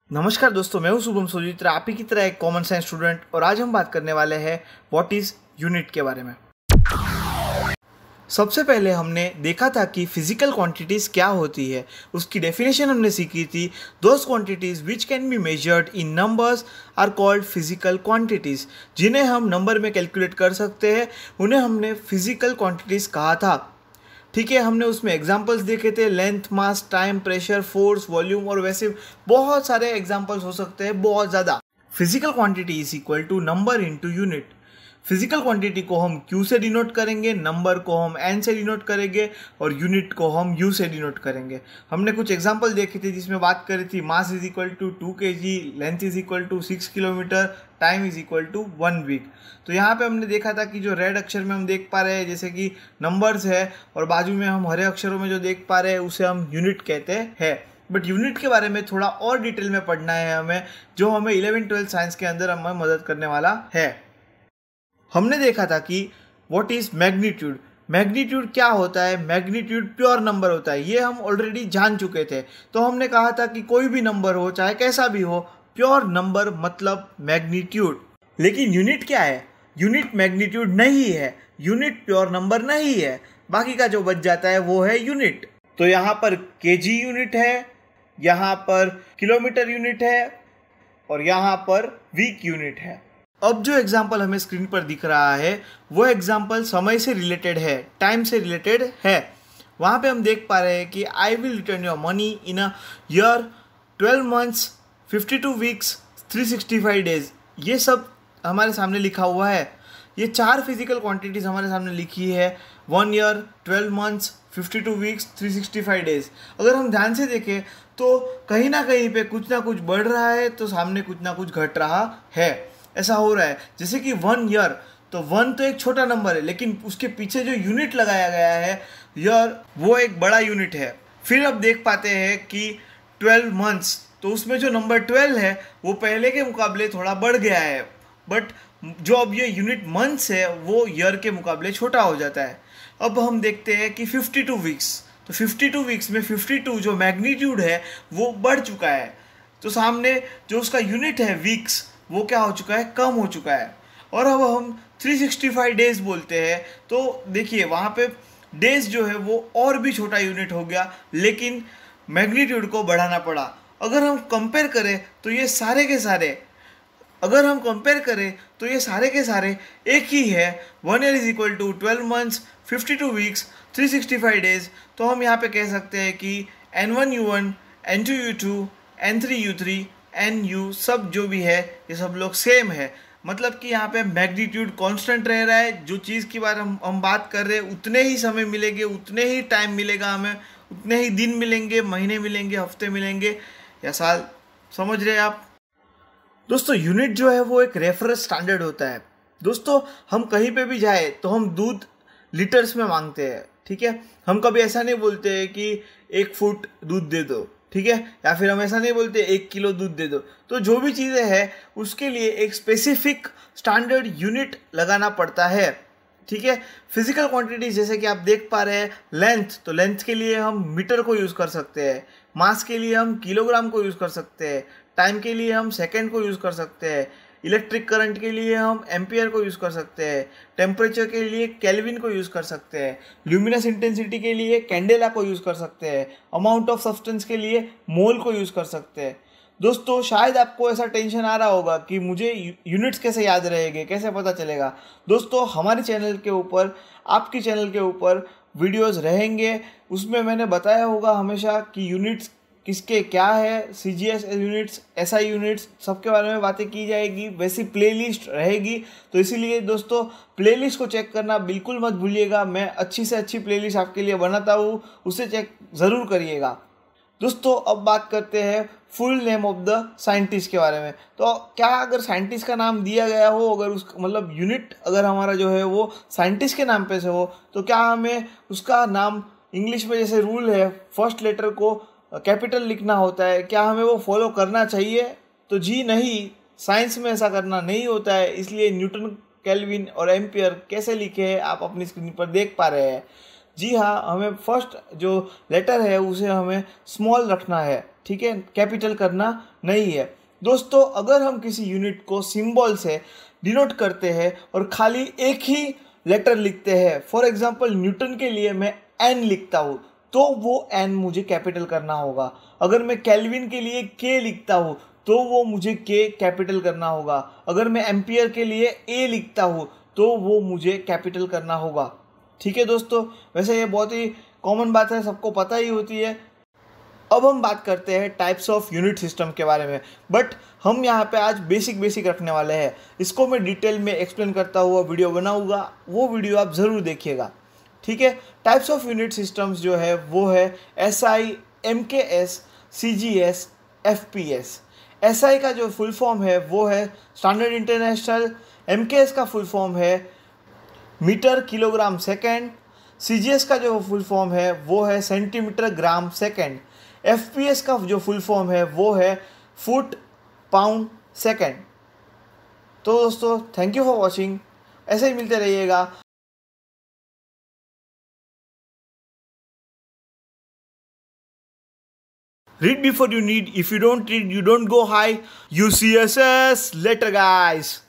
नमस्कार दोस्तों, मैं हूं शुभम सोजित्र, आप ही की तरह एक कॉमन साइंस स्टूडेंट। और आज हम बात करने वाले हैं व्हाट इज यूनिट के बारे में। सबसे पहले हमने देखा था कि फिजिकल क्वांटिटीज़ क्या होती है, उसकी डेफिनेशन हमने सीखी थी। Those quantities which can be measured in numbers are called physical quantities. जिन्हें हम नंबर में कैलकुलेट कर सकते हैं उन्हें हमने फिजिकल क्वांटिटीज़ कहा था। ठीक है, हमने उसमें एग्जाम्पल्स देखे थे, length, mass, time, pressure, force, volume, और वैसे बहुत सारे एग्जाम्पल्स हो सकते हैं, बहुत ज़्यादा। Physical quantity is equal to number into unit. Physical quantity को हम Q से डिनोट करेंगे, नंबर को हम N से डिनोट करेंगे और यूनिट को हम U से डिनोट करेंगे। हमने कुछ एग्जांपल देखे थे जिसमें बात करी थी mass is equal to 2 kg, length is equal to 6 kilometre, time is equal to 1 week. तो यहाँ पे हमने देखा था कि जो रेड अक्षर में हम देख पा रहे हैं जैसे कि नंबर्स है, और बाजू में हम हरे अक्षरों में जो देख पा रहे हैं उसे हम यूनिट कहते हैं। बट यूनिट के बारे में थोड़ा और डिटेल में पढ़ना है हमें, जो हमें 11-12 साइंस के अंदर हमें मदद करने वाला है। हमने देखा था कि व्हाट इज मैग्नीट्यूड। मैग्नीट्यूड क्या होता है? मैग्नीट्यूड प्योर नंबर होता है, ये हम ऑलरेडी जान चुके थे। तो हमने कहा था कि कोई भी नंबर हो, चाहे कैसा भी हो, प्योर नंबर मतलब मैग्नीट्यूड। लेकिन यूनिट क्या है? यूनिट मैग्नीट्यूड नहीं है, यूनिट प्योर नंबर नहीं है। बाकी का जो बच जाता है वो है यूनिट। तो यहाँ पर केजी यूनिट है, यहाँ पर किलोमीटर यूनिट है, और यहाँ पर वीक यूनिट है। अब जो एग्जाम्पल हमें स्क्रीन पर दिख रहा है वो एग्जाम्पल समय से रिलेटेड है, टाइम से रिलेटेड है। वहाँ पे हम देख पा रहे हैं कि I will return your money in a year, 12 months, 52 weeks, 365 days. ये सब हमारे सामने लिखा हुआ है। ये 4 फिजिकल क्वांटिटीज़ हमारे सामने लिखी है, 1 ईयर, 12 मंथ्स, 52 वीक्स, 365 डेज। अगर हम ध्यान से देखें तो कहीं ना कहीं पे कुछ ना कुछ बढ़ रहा है तो सामने कुछ ना कुछ घट रहा है। ऐसा हो रहा है जैसे कि 1 ईयर, तो 1 तो एक छोटा नंबर है, लेकिन उसके पीछे जो यूनिट लगाया गया है ईयर, वो एक बड़ा यूनिट है। फिर अब देख पाते हैं कि 12 मंथ्स, तो उसमें जो नंबर 12 है वो पहले के मुकाबले थोड़ा बढ़ गया है, बट जो अब ये यूनिट मंथ्स है वो ईयर के मुकाबले छोटा हो जाता है। अब हम देखते हैं कि 52 वीक्स, तो 52 वीक्स में 52 जो मैग्नीट्यूड है वो बढ़ चुका है, तो सामने जो उसका यूनिट है वीक्स वो क्या हो चुका है? कम हो चुका है। और अब हम 365 डेज बोलते हैं, तो देखिए वहाँ पे डेज जो है वो और भी छोटा यूनिट हो गया, लेकिन मैग्नीट्यूड को बढ़ाना पड़ा। अगर हम कंपेयर करें तो ये सारे के सारे के सारे एक ही है। 1 year is equal to 12 months, 52 weeks, 365 days. तो हम यहाँ पे कह सकते हैं कि N1U1, N2U2, N3U3, NU सब जो भी है ये सब लोग सेम है। मतलब कि यहाँ पे मैग्नीट्यूड कांस्टेंट रह रहा है। जो चीज़ की बार हम बात कर रहे हैं उतने ही समय मिलेंगे, उतने ही टाइम मिलेगा हमें, उतने ही दिन मिलेंगे, महीने मिलेंगे, हफ्ते मिलेंगे या साल। समझ रहे हैं आप दोस्तों? यूनिट जो है वो एक रेफरेंस स्टैंडर्ड होता है। दोस्तों, हम कहीं पे भी जाए तो हम दूध लीटर्स में मांगते हैं, ठीक है। हम कभी ऐसा नहीं बोलते हैं कि 1 फुट दूध दे दो, ठीक है, या फिर हम ऐसा नहीं बोलते 1 किलो दूध दे दो। तो जो भी चीज़ें हैं उसके लिए एक स्पेसिफिक स्टैंडर्ड यूनिट लगाना पड़ता है, ठीक है। फिजिकल क्वांटिटीज जैसे कि आप देख पा रहे हैं, लेंथ, तो लेंथ के लिए हम मीटर को यूज़ कर सकते हैं, मास के लिए हम किलोग्राम को यूज़ कर सकते हैं, टाइम के लिए हम सेकेंड को यूज़ कर सकते हैं, इलेक्ट्रिक करंट के लिए हम एम्पियर को यूज़ कर सकते हैं, टेम्परेचर के लिए केल्विन को यूज़ कर सकते हैं, ल्यूमिनस इंटेंसिटी के लिए कैंडेला को यूज़ कर सकते हैं, अमाउंट ऑफ सब्सटेंस के लिए मोल को यूज़ कर सकते हैं। दोस्तों, शायद आपको ऐसा टेंशन आ रहा होगा कि मुझे यूनिट्स कैसे याद रहेंगे, कैसे पता चलेगा। दोस्तों, हमारे चैनल के ऊपर, आपके चैनल के ऊपर वीडियोस रहेंगे, उसमें मैंने बताया होगा हमेशा कि यूनिट्स किसके क्या है, CGS यूनिट्स, SI यूनिट्स, सबके बारे में बातें की जाएगी। वैसी प्लेलिस्ट रहेगी, तो इसीलिए दोस्तों प्लेलिस्ट को चेक करना बिल्कुल मत भूलिएगा। मैं अच्छी से अच्छी प्लेलिस्ट आपके लिए बनाता हूँ, उसे चेक ज़रूर करिएगा। दोस्तों, अब बात करते हैं full name of the scientist के बारे में। तो क्या अगर साइंटिस्ट का नाम दिया गया हो, अगर उस मतलब यूनिट अगर हमारा जो है वो साइंटिस्ट के नाम पे से हो, तो क्या हमें उसका नाम इंग्लिश में जैसे रूल है फर्स्ट लेटर को कैपिटल लिखना होता है, क्या हमें वो फॉलो करना चाहिए? तो जी नहीं, साइंस में ऐसा करना नहीं होता है। इसलिए न्यूटन, केल्विन और एम्पियर कैसे लिखे हैं आप अपनी स्क्रीन पर देख पा रहे हैं। जी हाँ, हमें फर्स्ट जो लेटर है उसे हमें स्मॉल रखना है, ठीक है, कैपिटल करना नहीं है। दोस्तों, अगर हम किसी यूनिट को सिंबल से डिनोट करते हैं और खाली एक ही लेटर लिखते हैं, फॉर एग्जांपल न्यूटन के लिए मैं एन लिखता हूँ, तो वो एन मुझे कैपिटल करना होगा। अगर मैं केल्विन के लिए के लिखता हूँ तो वो मुझे के कैपिटल करना होगा। अगर मैं एम्पियर के लिए ए लिखता हूँ तो वो मुझे कैपिटल करना होगा। ठीक है दोस्तों, वैसे ये बहुत ही कॉमन बात है, सबको पता ही होती है। अब हम बात करते हैं टाइप्स ऑफ यूनिट सिस्टम के बारे में, बट हम यहाँ पे आज बेसिक रखने वाले हैं। इसको मैं डिटेल में एक्सप्लेन करता हुआ वीडियो बनाऊंगा, वो वीडियो आप ज़रूर देखिएगा, ठीक है। टाइप्स ऑफ यूनिट सिस्टम्स जो है वो है SI, MKS, CGS, FPS। SI का जो फुल फॉर्म है वो है स्टैंडर्ड इंटरनेशनल, MKS का फुल फॉर्म है मीटर किलोग्राम सेकेंड, CGS का जो फुल फॉर्म है वो है सेंटीमीटर ग्राम सेकेंड, FPS का जो फुल फॉर्म है वो है फुट पाउंड सेकेंड। तो दोस्तों, थैंक यू फॉर वॉचिंग, ऐसे ही मिलते रहिएगा। Read before you need. If you don't read, you don't go high. UCSS. Later, guys.